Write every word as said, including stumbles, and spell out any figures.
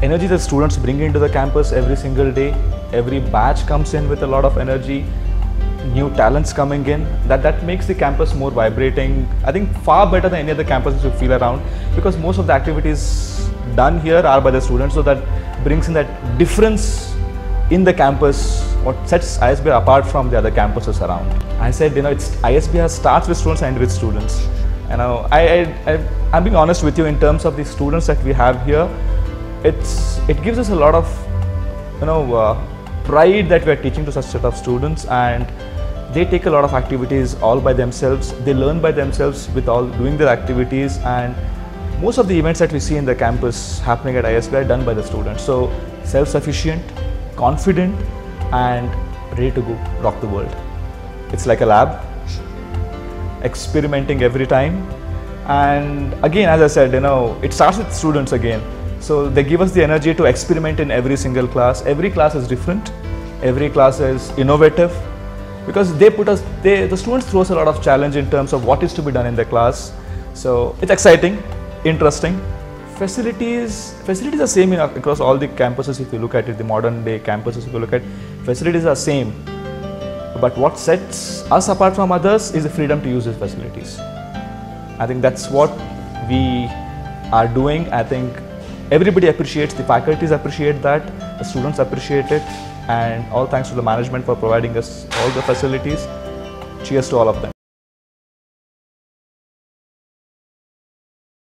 energy that students bring into the campus every single day. Every batch comes in with a lot of energy, new talents coming in, that that makes the campus more vibrating. I think far better than any other campuses you feel around, because most of the activities done here are by the students, so that brings in that difference in the campus, what sets I S B R apart from the other campuses around. I said, you know, it's I S B R starts with students and with students. You know, I, I, I, I'm being honest with you in terms of the students that we have here. It's, it gives us a lot of, you know, uh, pride that we are teaching to such set of students, and they take a lot of activities all by themselves. They learn by themselves with all doing their activities, and most of the events that we see in the campus happening at I S B R are done by the students. So self-sufficient, confident, and ready to go rock the world. It's like a lab, experimenting every time. And again, as I said, you know, it starts with students again. So they give us the energy to experiment in every single class. Every class is different. Every class is innovative, because they put us, they, the students throw us a lot of challenge in terms of what is to be done in the class. So it's exciting, interesting. Facilities, facilities are same in, across all the campuses. If you look at it, the modern day campuses, if you look at, facilities are same. But what sets us apart from others is the freedom to use these facilities. I think that's what we are doing. I think everybody appreciates, the faculties appreciate that, the students appreciate it, and all thanks to the management for providing us all the facilities. Cheers to all of them.